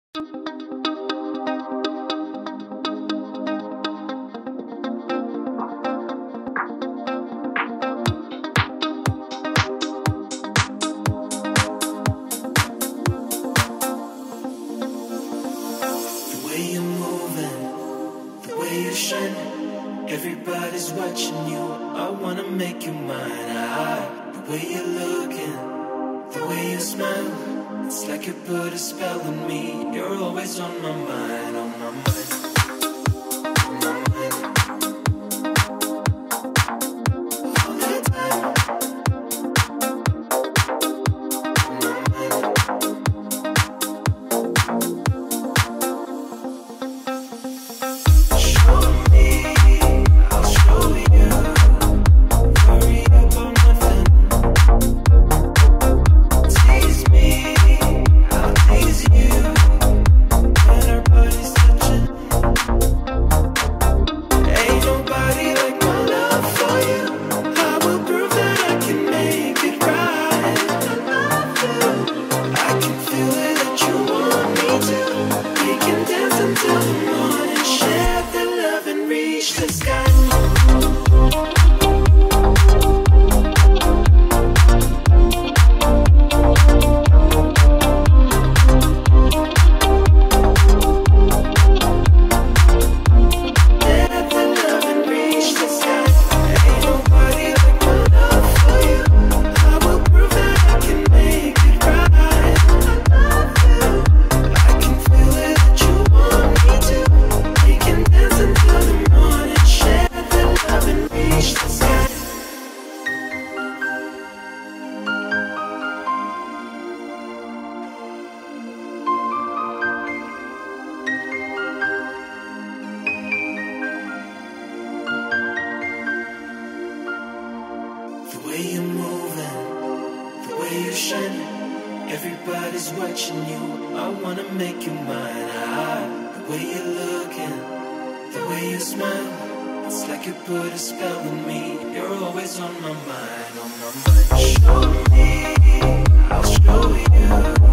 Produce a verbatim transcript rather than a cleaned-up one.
Everybody's watching you, I wanna make you mine. I, the way you're looking, the way you smile, it's like you put a spell on me. You're always on my mind, on my mind, on my mind. All the time, on my mind. Show me, I'll show you. Hurry up on nothing. Tease me, I'll tease you. When our bodies touching, ain't nobody like my love for you. I will prove that I can make it right. I love you. I can feel it that you want me to. We can dance until the morning, share the love and reach the sky. The way you're moving, the way you're shining, everybody's watching you, I wanna make you mine. I, the way you're looking, the way you smile, it's like you put a spell on me. You're always on my mind, on my mind. Show me, I'll show you.